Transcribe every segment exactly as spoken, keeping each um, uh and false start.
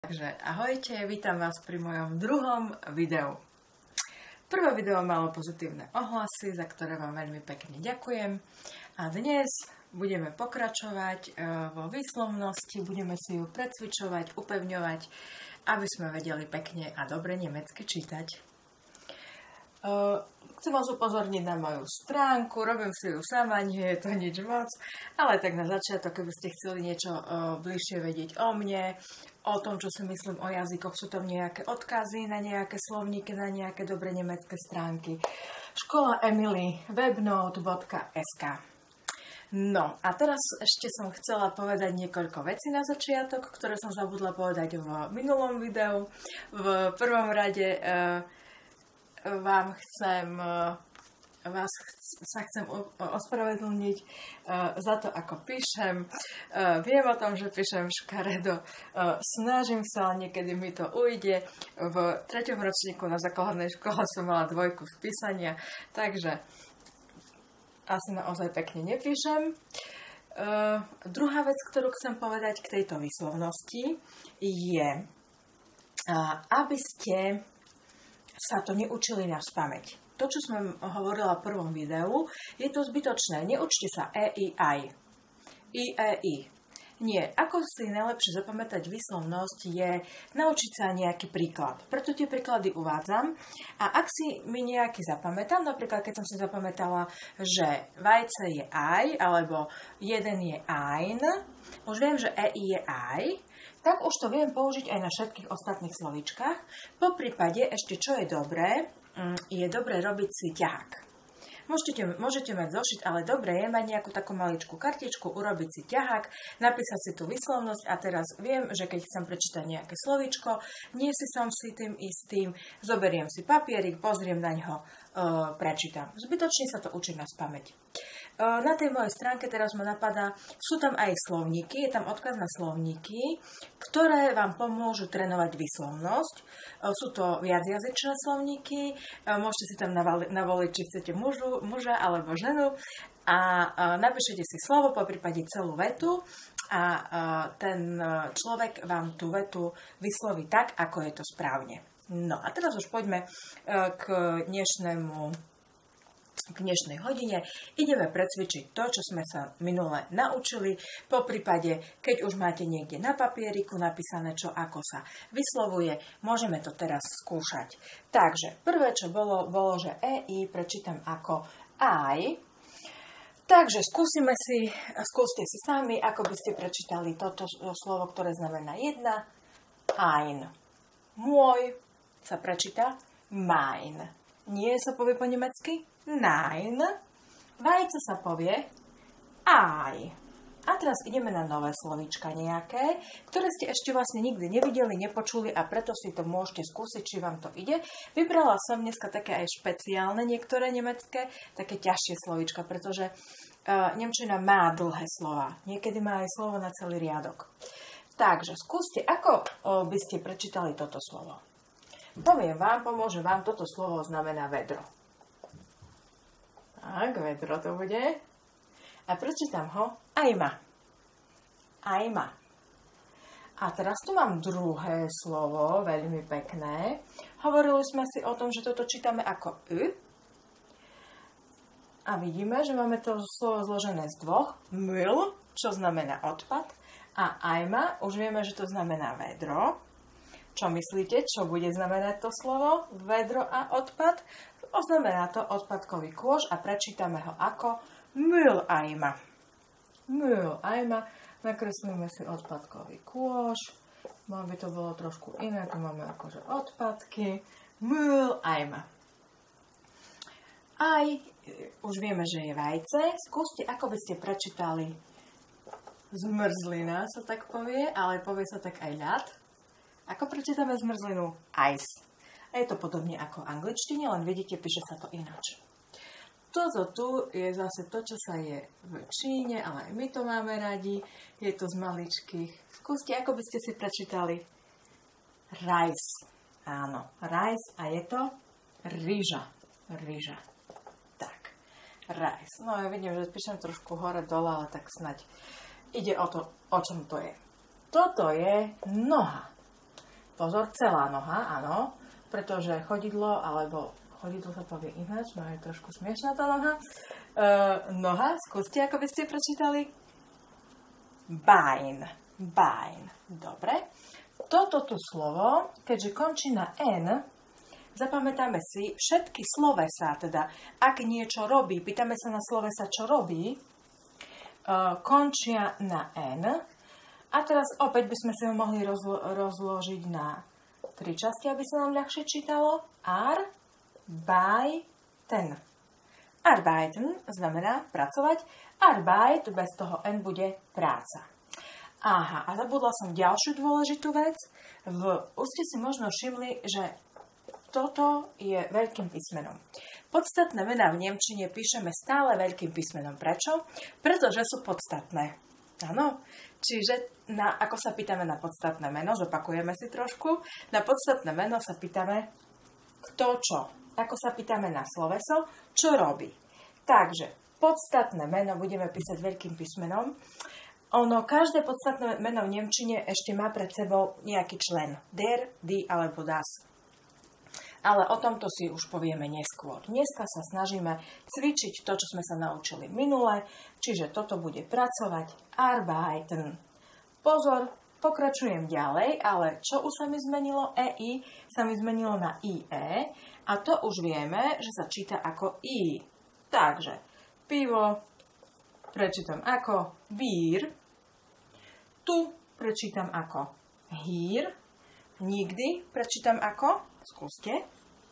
Takže ahojte, vítam vás pri mojom druhom videu. Prvé video malo pozitívne ohlasy, za ktoré vám veľmi pekne ďakujem. A dnes budeme pokračovať vo výslovnosti, budeme si ju precvičovať, upevňovať, aby sme vedeli pekne a dobre nemecky čítať. Chcem vás upozorniť na moju stránku, robím si ju sama, nie je to nič moc, ale tak na začiatok, keby ste chceli niečo bližšie vedieť o mne, o tom, čo si myslím o jazykoch, sú tam nejaké odkazy na nejaké slovníky, na nejaké dobre nemecké stránky. Škola Emily webnote bodka es ká. No a teraz ešte som chcela povedať niekoľko vecí na začiatok, ktoré som zabudla povedať v minulom videu. V prvom rade vám chcem, vás sa chcem ospravedlniť za to, ako píšem. Viem o tom, že píšem škaredo. Snažím sa, ale niekedy mi to ujde. V treťom ročníku na základnej škole som mala dvojku z písania, takže asi naozaj pekne nepíšem. Druhá vec, ktorú chcem povedať k tejto výslovnosti, je, aby ste sa to neučili na spamäť. To, čo som hovorila v prvom videu, je to zbytočné. Neučte sa e, i, aj. I, e, i. Nie. Ako si najlepšie zapamätať výslovnosť je naučiť sa nejaký príklad. Preto tie príklady uvádzam. A ak si mi nejaký zapamätám, napríklad keď som si zapamätala, že vajce je aj, alebo jeden je ein, už viem, že e, i je aj, tak už to viem použiť aj na všetkých ostatných slovíčkach. Po prípade ešte čo je dobré, je dobré robiť si ťahák. Môžete, môžete mať zošit, ale dobré je mať nejakú takú maličkú kartičku, urobiť si ťahák, napísať si tú výslovnosť a teraz viem, že keď chcem prečítať nejaké slovíčko, nie si som si tým istým, zoberiem si papierik, pozriem na ňo, e, prečítam. Zbytočne sa to učím na spamäť. Na tej mojej stránke teraz ma napadá, sú tam aj slovníky, je tam odkaz na slovníky, ktoré vám pomôžu trénovať výslovnosť. Sú to viacjazyčné slovníky, môžete si tam navoliť, či chcete mužu, muža alebo ženu a napíšete si slovo, poprípade celú vetu a ten človek vám tú vetu vysloví tak, ako je to správne. No a teraz už poďme k dnešnému k dnešnej hodine. Ideme precvičiť to, čo sme sa minule naučili. Po prípade, keď už máte niekde na papieriku napísané, čo ako sa vyslovuje, môžeme to teraz skúšať. Takže, prvé, čo bolo, bolo, že e, i prečítam ako aj. Takže skúsime si, skúste si sami, ako by ste prečítali toto slovo, ktoré znamená jedna. Ein. Môj sa prečíta mein. Nie sa povie po nemecky? Nein. Vajce sa povie aj. A teraz ideme na nové slovíčka nejaké, ktoré ste ešte vlastne nikdy nevideli, nepočuli a preto si to môžete skúsiť, či vám to ide. Vybrala som dneska také aj špeciálne niektoré nemecké, také ťažšie slovíčka, pretože uh, nemčina má dlhé slova. Niekedy má aj slovo na celý riadok. Takže skúste, ako uh, by ste prečítali toto slovo. Poviem vám, pomôže vám, toto slovo znamená vedro. Tak, vedro to bude. A prečítam ho ajma. Ajma. A teraz tu mám druhé slovo, veľmi pekné. Hovorili sme si o tom, že toto čítame ako y. A vidíme, že máme to slovo zložené z dvoch. Müll, čo znamená odpad. A ajma, už vieme, že to znamená vedro. Čo myslíte, čo bude znamenať to slovo? Vedro a odpad? Oznamená to odpadkový kôš a prečítame ho ako Mülleimer. Mülleimer. Nakreslíme si odpadkový kôš. Mal by to bolo trošku iné. Tu máme akože odpadky. Mülleimer. Aj, už vieme, že je vajce. Skúste, ako by ste prečítali zmrzlina, sa tak povie, ale povie sa tak aj ľad. Ako prečítame zmrzlinu? Ice. A je to podobne ako v angličtine, len vidíte, píše sa to ináč. Toto tu je zase to, čo sa je v Číne, ale aj my to máme radi. Je to z maličkých. Skúste, ako by ste si prečítali rice. Áno, rice a je to rýža. Rýža. Tak, rice. No ja vidím, že píšem trošku hore-dole, ale tak snaď ide o to, o čom to je. Toto je noha. pozor, celá noha, áno, pretože chodidlo, alebo chodidlo sa povie ináč, no je trošku smiešná tá noha. Uh, noha, skúste, ako by ste prečítali. Bein, bein, dobre. Toto tu slovo, keďže končí na N, zapamätáme si všetky slovesá, teda ak niečo robí, pýtame sa na slovesa, čo robí, uh, končia na N. A teraz opäť by sme si ho mohli rozlo- rozložiť na tri časti, aby sa nám ľahšie čítalo. Arbeiten. Arbeiten znamená pracovať. Arbeit, bez toho N bude práca. Aha, a zabudla som ďalšiu dôležitú vec. V, už ste si možno všimli, že toto je veľkým písmenom. Podstatné mená v nemčine píšeme stále veľkým písmenom. Prečo? Pretože sú podstatné. Áno. Čiže na, ako sa pýtame na podstatné meno, zopakujeme si trošku, na podstatné meno sa pýtame kto čo. Ako sa pýtame na sloveso, čo robí. Takže podstatné meno budeme písať veľkým písmenom. Ono, každé podstatné meno v nemčine ešte má pred sebou nejaký člen. Der, die alebo das. Ale o tomto si už povieme neskôr. Dneska sa snažíme cvičiť to, čo sme sa naučili minule, čiže toto bude pracovať, arbeiten. Pozor, pokračujem ďalej, ale čo už sa mi zmenilo? E I sa mi zmenilo na I E a to už vieme, že sa číta ako I. Takže pivo prečítam ako Bier, tu prečítam ako Hier, nikdy prečítam ako, skúste,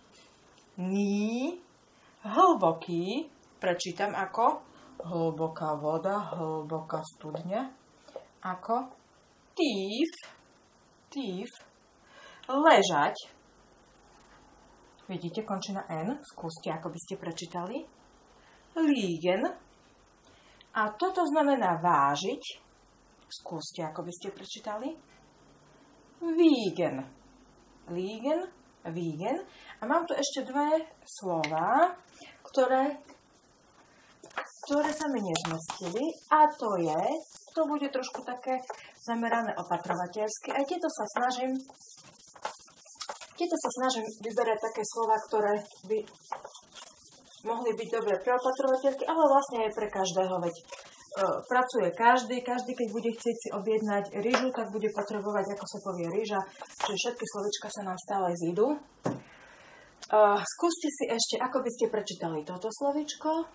ní, hlboký prečítam ako hlboká voda, hlboká studňa, ako tief, tief, ležať, vidíte, končí na N, skúste, ako by ste prečítali, liegen, a toto znamená vážiť, skúste, ako by ste prečítali, wiegen, liegen, wiegen, a mám tu ešte dve slova, ktoré ktoré sa mi nezmestili, a to je, to bude trošku také zamerané opatrovateľsky. Aj tieto sa snažím, tieto sa snažím vyberať také slova, ktoré by mohli byť dobré pre opatrovateľky, ale vlastne aj pre každého, veď e, pracuje každý, každý, keď bude chcieť si objednať ryžu, tak bude potrebovať, ako sa povie ryža, čiže všetky slovička sa nám stále zídu. E, skúste si ešte, ako by ste prečítali toto slovičko.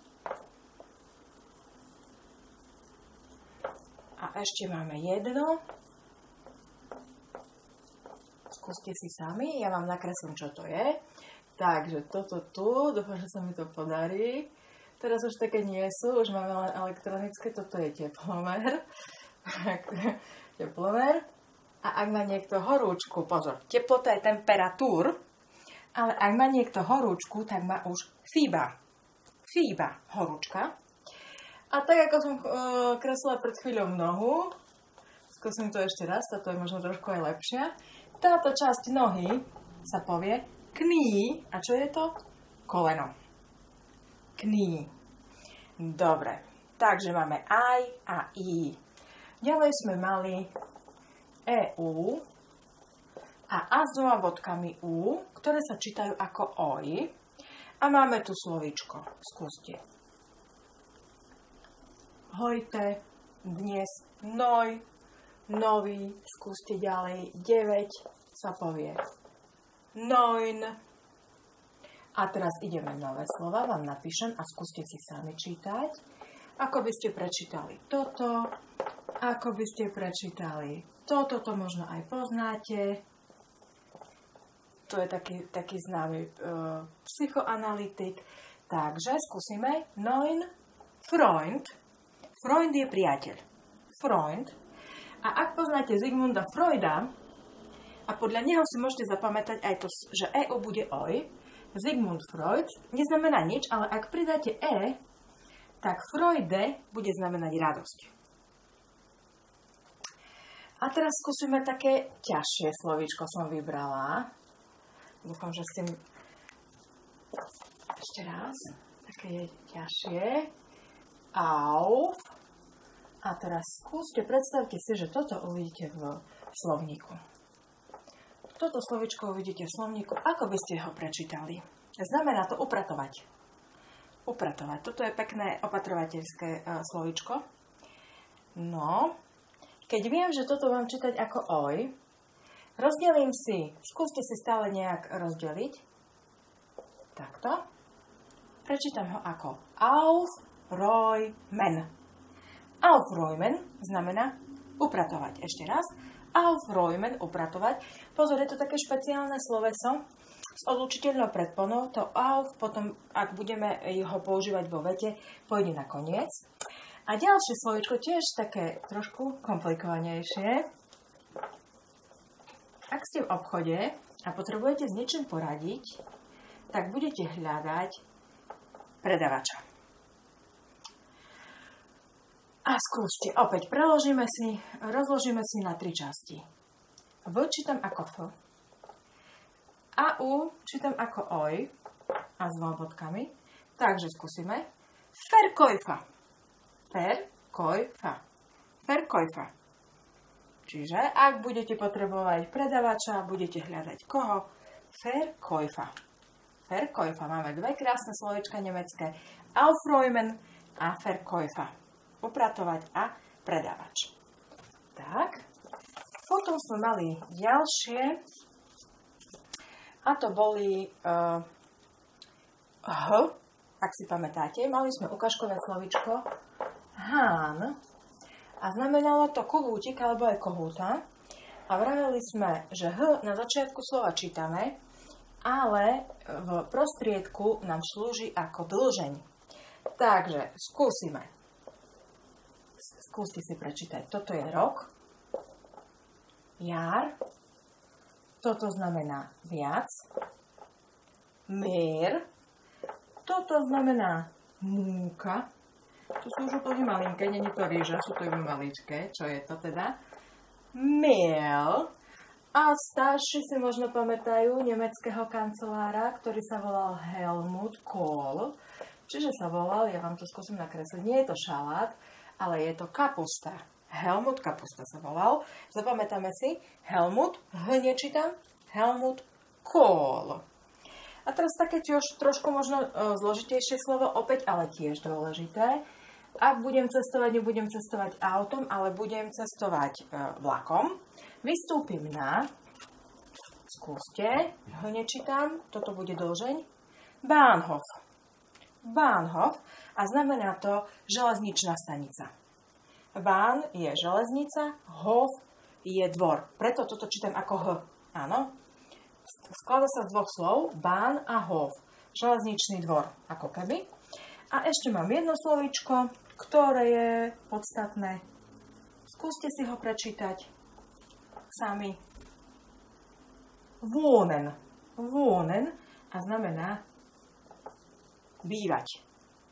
A ešte máme jedno. Skúste si sami, ja vám nakreslím, čo to je. Takže toto tu, dúfam, že sa mi to podarí. Teraz už také nie sú, už máme len elektronické, toto je teplomer. Teplomer. A ak má niekto horúčku, pozor, teplota je temperatúr, ale ak má niekto horúčku, tak má už fíba. Fíba, horúčka. A tak, ako som uh, kreslila pred chvíľou nohu, skúsim to ešte raz, táto je možno trošku aj lepšia. Táto časť nohy sa povie kní. A čo je to? Koleno. Kní. Dobre. Takže máme aj a i. Ďalej sme mali e u a a s dvoma bodkami u, ktoré sa čítajú ako oj. A máme tu slovíčko. Skúste. Hojte, dnes, noj, nový, skúste ďalej, deväť sa povie neun. A teraz ideme nové slova, vám napíšem a skúste si sami čítať. Ako by ste prečítali toto, ako by ste prečítali toto, to možno aj poznáte. To je taký, taký známy uh, psychoanalytik. Takže skúsime neun, Freund. Freund je priateľ. Freund. A ak poznáte Sigmunda Freuda, a podľa neho si môžete zapamätať aj to, že e u bude oj, Sigmund Freud neznamená nič, ale ak pridáte e, tak Freude bude znamenať radosť. A teraz skúsime také ťažšie slovíčko som vybrala. Dúfam, že ste mi... Ešte raz. Také je ťažšie. Auf. A teraz skúste, predstavte si, že toto uvidíte v slovníku. toto slovičko uvidíte v slovníku, ako by ste ho prečítali. Znamená to upratovať. Upratovať. Toto je pekné opatrovateľské uh, slovičko. No, keď viem, že toto mám čítať ako oj, rozdelím si, skúste si stále nejak rozdeliť. Takto. Prečítam ho ako aufräumen. Aufräumen znamená upratovať. Ešte raz. Aufräumen, upratovať. Pozor, je to také špeciálne sloveso s odlučiteľnou predponou. To auf, potom, ak budeme ho používať vo vete, pôjde na koniec. A ďalšie slovičko, tiež také trošku komplikovanejšie. Ak ste v obchode a potrebujete s niečím poradiť, tak budete hľadať predavača. A skúste, opäť preložíme si, rozložíme si na tri časti. V čítam ako f, a u čítam ako oj, a s dvoma bodkami. Takže skúsime. Verkäufer. Verkäufer. Verkäufer. Čiže, ak budete potrebovať predavača, budete hľadať koho? Verkäufer. Verkäufer. Máme dve krásne slovička nemecké. Aufräumen a Verkäufer. Upratovať a predávač. Tak. Potom sme mali ďalšie. A to boli uh, H, ak si pamätáte. Mali sme ukážkové slovičko Hán. A znamenalo to kohútik alebo aj kohúta. A vraveli sme, že H na začiatku slova čítame, ale v prostriedku nám slúži ako dĺžeň. Takže skúsime. Skúste si prečítať. Toto je rok. Jar. Toto znamená viac. Mér. Toto znamená múka. To sú už úplne malinké, nie je to rýža, sú to iba maličké. Čo je to teda? Mehl. A starší si možno pamätajú nemeckého kancelára, ktorý sa volal Helmut Kohl. Čiže sa volal, ja vám to skúsim nakresliť, nie je to šalát, ale je to kapusta. Helmut Kapusta sa volal. Zapamätáme si. Helmut, H nečítam. Helmut Kohl. A teraz také tiež trošku možno zložitejšie slovo, opäť, ale tiež dôležité. Ak budem cestovať, nebudem cestovať autom, ale budem cestovať vlakom, vystúpim na, skúste, H nečítam, toto bude dĺžeň, Bahnhof. Bahnhof a znamená to železničná stanica. Bahn je železnica, Hof je dvor. Preto toto čítam ako H. Áno. Skladá sa z dvoch slov, Bahn a Hof. Železničný dvor, ako keby. A ešte mám jedno slovíčko, ktoré je podstatné. Skúste si ho prečítať sami. Wohnen. Wohnen a znamená bývať.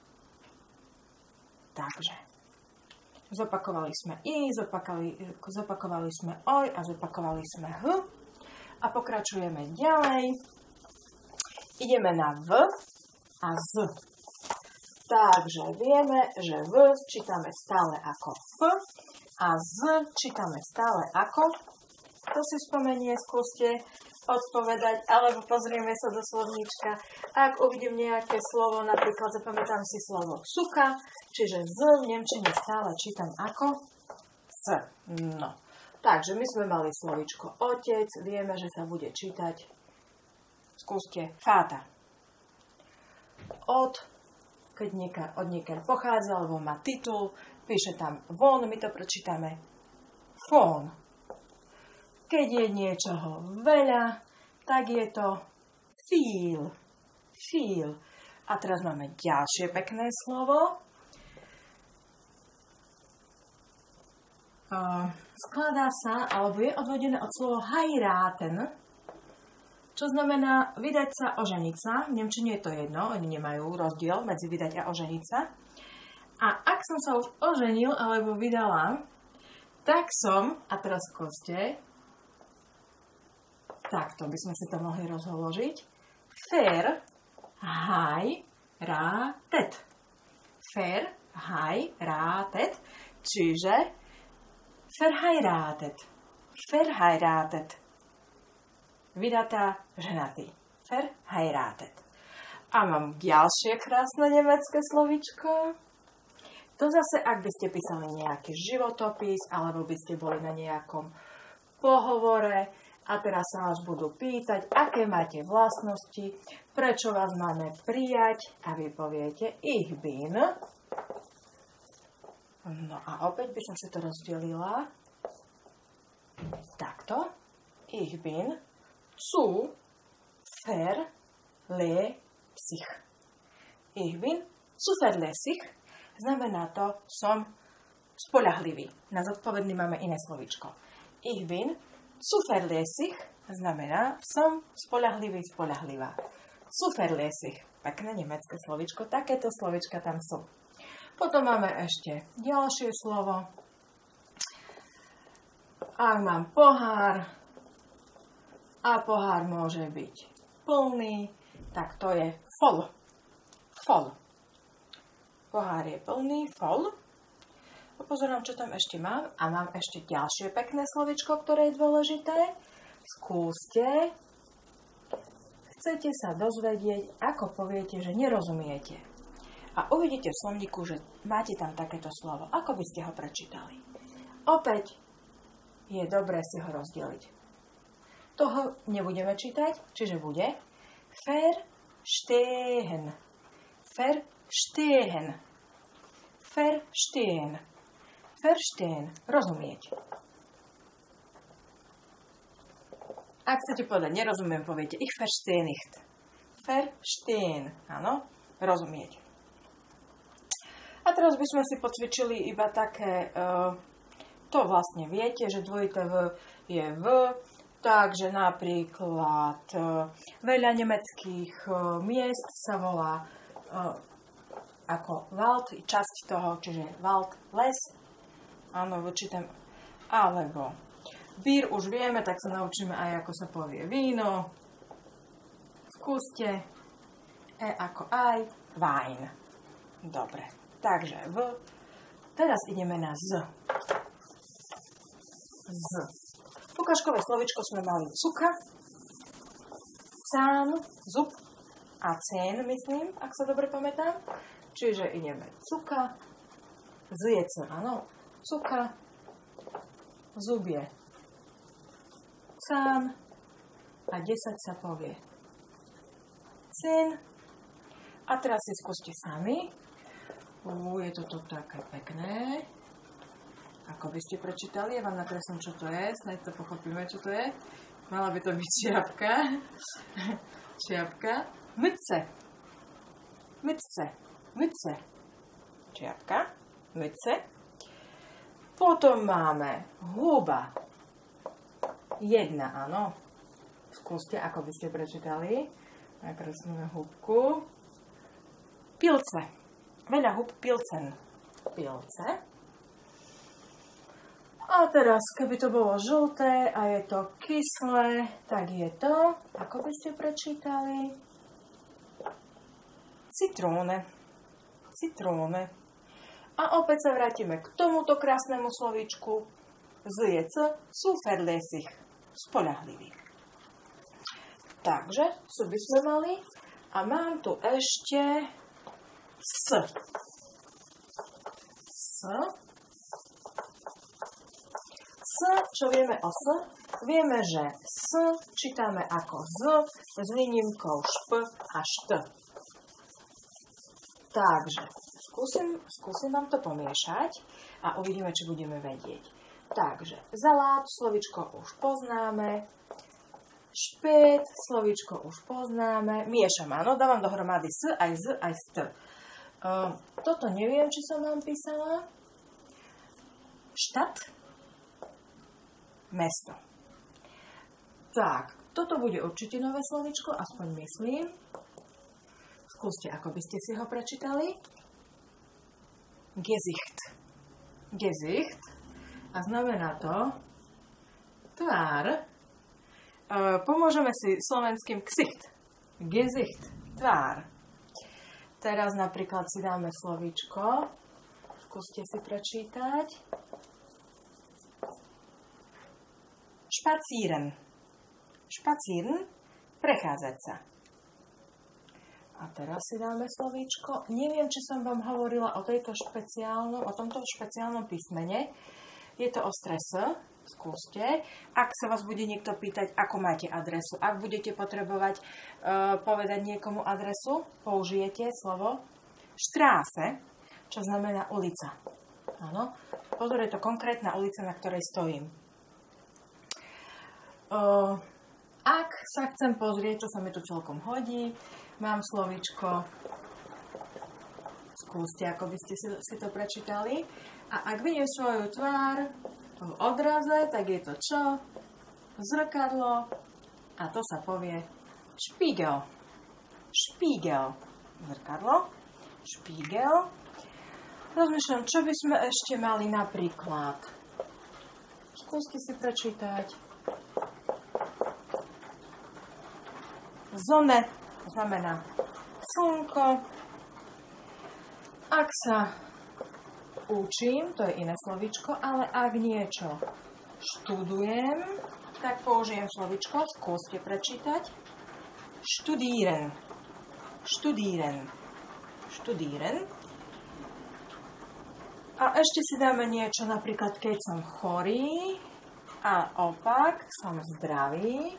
Takže zopakovali sme i, zopakovali, zopakovali sme oj a zopakovali sme h a pokračujeme ďalej. Ideme na v a z. Takže vieme, že v čítame stále ako f a z čítame stále ako. To si spomenie, skúste odpovedať, alebo pozrieme sa do slovníčka. Ak uvidím nejaké slovo, napríklad zapamätám si slovo suka, čiže z v nemčine stále čítam ako s. No. Takže my sme mali slovíčko otec, vieme, že sa bude čítať. Skúste Vater. Od, keď nieka, od niekiaľ pochádza, alebo má titul, píše tam von, my to prečítame von. Keď je niečoho veľa, tak je to viel. Viel. A teraz máme ďalšie pekné slovo. Uh, skladá sa, alebo je odvodené od slova heiraten, čo znamená vydať sa, oženiť sa. V nemčine je to jedno, oni nemajú rozdiel medzi vydať a oženiť sa. A ak som sa už oženil alebo vydala, tak som, a teraz skúste, takto by sme si to mohli rozložiť. Verheiratet. Verheiratet. Čiže verheiratet. Verheiratet. vydatá, ženatý. Verheiratet. A mám ďalšie krásne nemecké slovíčko. To zase, ak by ste písali nejaký životopis, alebo by ste boli na nejakom pohovore a teraz sa vás budú pýtať, aké máte vlastnosti, prečo vás máme prijať a vy poviete ich bin. No a opäť by som si to rozdelila takto. Ich bin zu verlässig. Ich bin zuverlässig. Znamená to, som spoľahlivý. Na zodpovedný máme iné slovíčko. Ich bin zuverlässig znamená, som spoľahlivý, spoľahlivá. Zuverlässig. Pekné nemecké slovíčko. Takéto slovíčka tam sú. Potom máme ešte ďalšie slovo. Ak mám pohár a pohár môže byť plný, tak to je voll. Voll. Pohár je plný, voll. Pozerám, čo tam ešte mám. A mám ešte ďalšie pekné slovičko, ktoré je dôležité. Skúste. Chcete sa dozvedieť, ako poviete, že nerozumiete. A uvidíte v slovníku, že máte tam takéto slovo. Ako by ste ho prečítali? Opäť je dobré si ho rozdeliť. Toho nebudeme čítať, čiže bude verstehen. Verstehen. Verstehen. Verstehen. Rozumieť. Ak chcete povedať nerozumiem, poviete ich verstehen nicht. Verstehen. Áno, rozumieť. A teraz by sme si pocvičili iba také, uh, to vlastne viete, že dvojité V je V, takže napríklad uh, veľa nemeckých uh, miest sa volá uh, ako Wald, časť toho, čiže Wald, les. Áno, vyčítam. Alebo Bier už vieme, tak sa naučíme aj, ako sa povie víno. Skúste. E ako aj, Wein. Dobre. Takže V. Teraz ideme na Z. Z. Ukážkové slovičko sme mali cuka, cán, zub a cén, myslím, ak sa dobre pamätám. Čiže ideme cuka, z je c, áno, cuka, zub je cán a desať sa povie cén. A teraz si skúste sami. Ú, je toto také pekné. Ako by ste prečítali, ja vám nakreslím, čo to je, snáď to pochopíme, čo to je. Mala by to byť čiapka. Čiapka. Myce. Myce. Myce. Čiapka. Myce. Potom máme huba. Jedna, áno. Skúste, ako by ste prečítali. Nakreslíme húbku. Pilce. Veľa húb, pilcen. Pilce. A teraz, keby to bolo žlté a je to kyslé, tak je to, ako by ste prečítali, citróne. Citróne. A opäť sa vrátime k tomuto krásnemu slovíčku. Z je c, zuverlässig, spoľahlivý. Takže, co by sme mali? A mám tu ešte s. S. S, čo vieme o s? Vieme, že s čítame ako z, s výnimkou šp a št. Takže, skúsim, skúsim vám to pomiešať a uvidíme, či budeme vedieť. Takže, zalát, slovičko už poznáme. Špét, slovičko už poznáme. Miešam, áno, dávam dohromady s, aj z, aj st. Uh, toto neviem, či som vám písala. Štát. Mesto. Tak, toto bude určite nové slovičko, aspoň myslím. Skúste, ako by ste si ho prečítali. Gesicht. Gesicht. A znamená to tvár. E, pomôžeme si slovenským ksicht. Gesicht. Tvár. Teraz napríklad si dáme slovíčko. Skúste si prečítať. Špacíren. Spazieren, prechádzať sa. A teraz si dáme slovíčko. Neviem, či som vám hovorila o, tejto špeciálnom, o tomto špeciálnom písmene. Je to ostré S. Skúste. Ak sa vás bude niekto pýtať, ako máte adresu, ak budete potrebovať uh, povedať niekomu adresu, použijete slovo Straße, čo znamená ulica. Áno. Pozor, je to konkrétna ulica, na ktorej stojím. Uh, ak sa chcem pozrieť, čo sa mi tu celkom hodí, mám slovíčko, skúste, ako by ste si, si to prečítali. A ak vidím svoju tvár v odraze, tak je to čo? Zrkadlo. A to sa povie špígel. Špígel. Zrkadlo. Špígel. Rozmýšľam, čo by sme ešte mali napríklad. Skúste si prečítať. Zone znamená slnko. Ak sa učím, to je iné slovíčko, ale ak niečo študujem, tak použijem slovíčko, skúste prečítať. Studieren. Studieren. Studieren. A ešte si dáme niečo, napríklad keď som chorý a opak, som zdravý.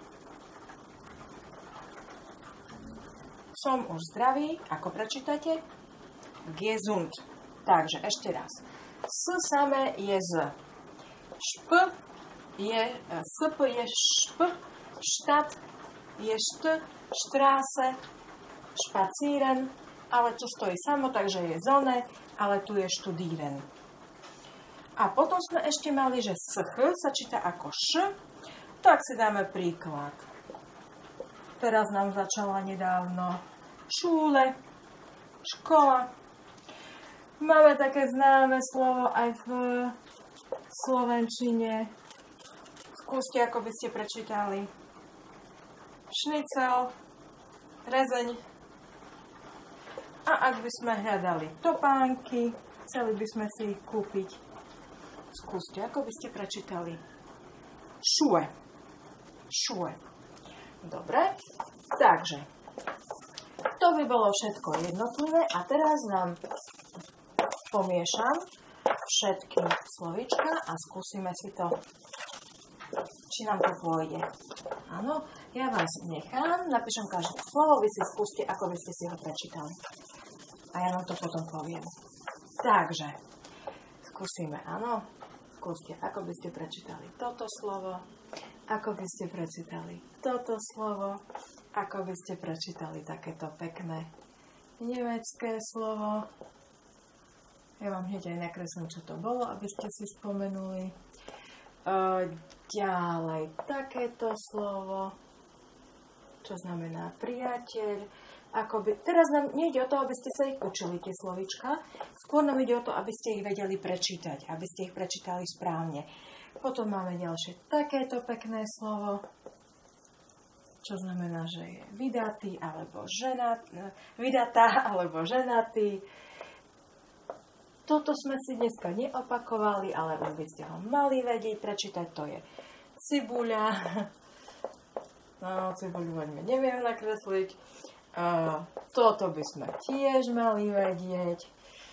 Som už zdravý. Ako prečítate? Gesund. Takže ešte raz. S samé je z. Šp je, sp je šp, štat je št, štráse, špacíren, ale tu stojí samo, takže je zone, ale tu je študíren. A potom sme ešte mali, že sch sa číta ako š, tak si dáme príklad. Teraz nám začala nedávno šúle, škola. Máme také známe slovo aj v slovenčine. Skúste, ako by ste prečítali. Šnicel, rezeň. A ak by sme hľadali topánky, chceli by sme si ich kúpiť. Skúste, ako by ste prečítali. Šue. Šue. Dobre, takže to by bolo všetko jednotlivé a teraz nám pomiešam všetky slovíčka a skúsime si to, či nám to pôjde. Áno, ja vás nechám, napíšem každé slovo, vy si skúste, ako by ste si ho prečítali. A ja vám to potom poviem. Takže, skúsime, áno, skúste, ako by ste prečítali toto slovo, ako by ste prečítali toto slovo, ako by ste prečítali takéto pekné nemecké slovo. Ja vám hneď aj nakreslím, čo to bolo, aby ste si spomenuli. E, ďalej, takéto slovo, čo znamená priateľ. Akoby, teraz nám nejde o to, aby ste sa ich učili, tie slovíčka. Skôr nám ide o to, aby ste ich vedeli prečítať, aby ste ich prečítali správne. Potom máme ďalšie takéto pekné slovo, čo znamená, že je vydatý alebo ženat, vydatá alebo ženatý. Toto sme si dneska neopakovali, ale už by ste ho mali vedieť prečítať. To je cibuľa. No, cibuľu veľmi neviem nakresliť. Uh, toto by sme tiež mali vedieť.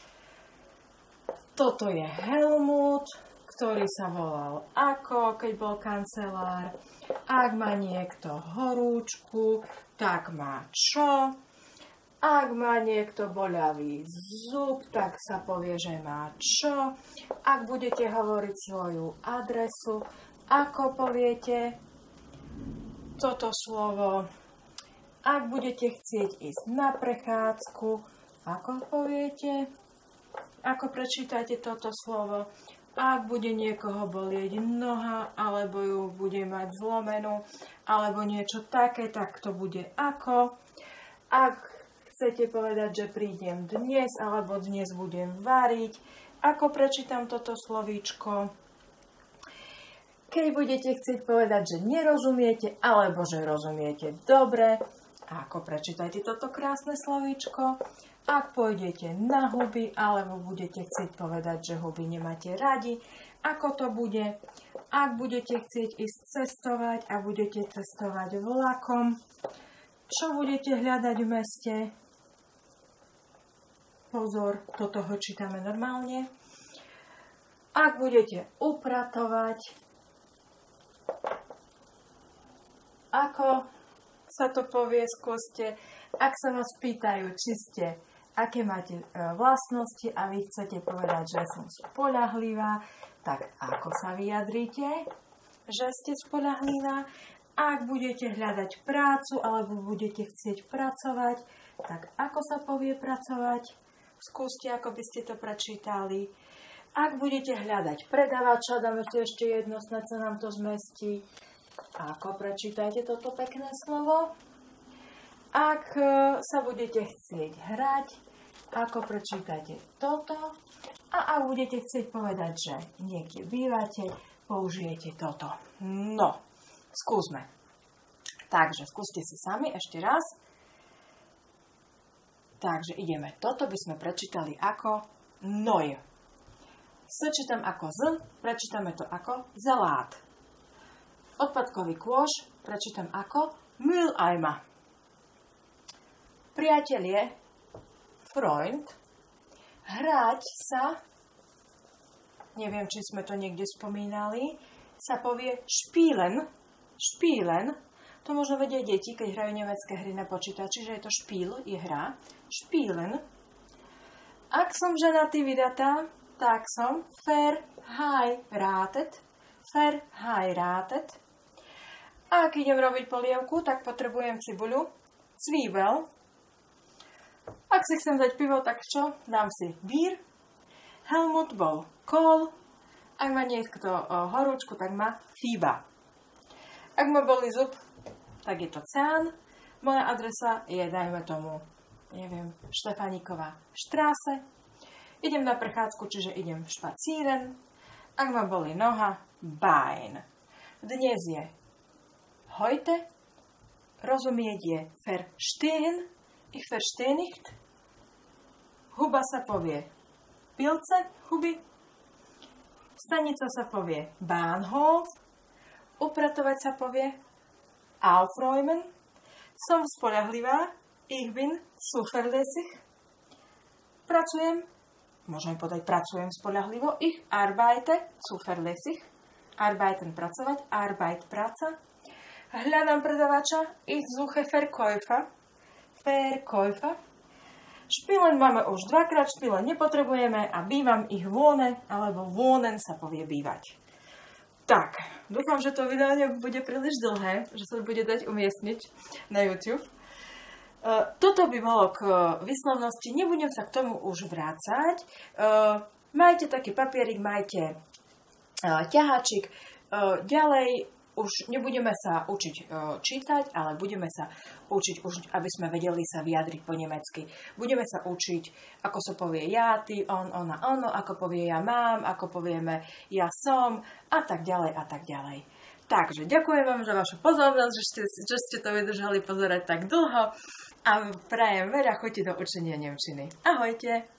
Toto je Helmut, ktorý sa volal ako, keď bol kancelár. Ak má niekto horúčku, tak má čo? Ak má niekto boľavý zub, tak sa povie, že má čo? Ak budete hovoriť svoju adresu, ako poviete toto slovo? Ak budete chcieť ísť na prechádzku, ako poviete? Ako prečítate toto slovo? Ak bude niekoho bolieť noha, alebo ju bude mať zlomenú, alebo niečo také, tak to bude ako. Ak chcete povedať, že prídem dnes, alebo dnes budem variť, ako prečítam toto slovíčko. Keď budete chcieť povedať, že nerozumiete, alebo že rozumiete dobre, ako prečítajte toto krásne slovíčko. Ak pôjdete na huby, alebo budete chcieť povedať, že huby nemáte radi, ako to bude. Ak budete chcieť ísť cestovať a budete cestovať vlakom, čo budete hľadať v meste? Pozor, do toho čítame normálne. Ak budete upratovať, ako sa to povie, skúste. Ak sa vás pýtajú, či ste, aké máte vlastnosti a vy chcete povedať, že som spoľahlivá, tak ako sa vyjadríte, že ste spoľahlivá? Ak budete hľadať prácu alebo budete chcieť pracovať, tak ako sa povie pracovať? Skúste, ako by ste to prečítali. Ak budete hľadať predavača, dáme si ešte jedno, snad sa nám to zmestí. Ako prečítajte toto pekné slovo? Ak sa budete chcieť hrať, ako prečítajte toto? A ak budete chcieť povedať, že niekde bývate, použijete toto. No, skúsme. Takže skúste si sami ešte raz. Takže ideme. Toto by sme prečítali ako noj. S čítam ako z, prečítame to ako zelát. Odpadkový kôš prečítam ako Mülleimer. Priateľ je Freund. Hrať sa, neviem, či sme to niekde spomínali, sa povie Spielen. Spielen. To možno vedia deti, keď hrajú nemecké hry na počítači, že je to Spiel, je hra. Spielen. Ak som ženatý vydatá, tak som verheiratet. Verheiratet. A ak idem robiť polievku, tak potrebujem cibuľu, cvíbel. Ak si chcem dať pivo, tak čo? Dám si Bier. Helmut bol kol. Ak má niekto horúčku, tak má Fieber. Ak ma bolí zub, tak je to Zahn. Moja adresa je, dajme tomu, neviem, Štefaníková štráse. Idem na prechádzku, čiže idem špacíren. Ak ma bolí noha, Bein. Dnes je heute. Rozumieť je verstehen. Ich verstehe nicht. Huba sa povie pilce, huby. Stanica sa povie Bahnhof. Upratovať sa povie aufräumen. Som spoľahlivá. Ich bin zuverlässig. Pracujem. Môžem povedať pracujem spoľahlivo. Ich arbeite zuverlässig. Arbeiten pracovať. Arbeit práca. Hľadám predavača. Ich suche Verkäufer. Verkäufer. Špilen máme už dvakrát, špilen nepotrebujeme a bývam ich wohnen, alebo wohnen sa povie bývať. Tak, dúfam, že to video nebude príliš dlhé, že sa bude dať umiestniť na YouTube. Uh, toto by bolo k výslovnosti, nebudem sa k tomu už vrácať. Uh, majte taký papierik, majte uh, ťahačik. Uh, ďalej už nebudeme sa učiť uh, čítať, ale budeme sa učiť, už, aby sme vedeli sa vyjadriť po nemecky. Budeme sa učiť, ako sa povie ja, ty, on, ona, ono, ako povie ja mám, ako povieme ja som a tak ďalej a tak ďalej. Takže ďakujem vám za vašu pozornosť, že ste, že ste to vydržali pozerať tak dlho a prajem veľa chuti do učenia nemčiny. Ahojte!